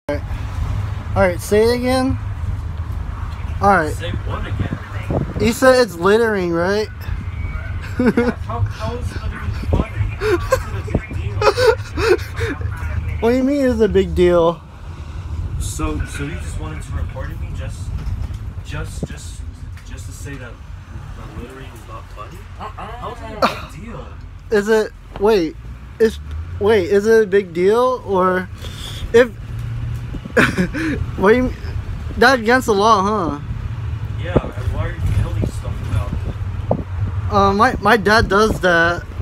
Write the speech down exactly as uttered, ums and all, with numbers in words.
Alright, Alright, say it again. Alright. Say what again? You said it's littering, right? Yeah, how, how is littering funny? It's a big deal. What do you mean it's a big deal? So, so you just wanted to report me just, just, just, just to say that, that littering is not funny? How is it a big deal? Is it, wait, is, wait, is it a big deal? Or, if, what do you mean? That's against the law, huh? Yeah, and why are you telling stuff about it? Uh, my, my dad does that.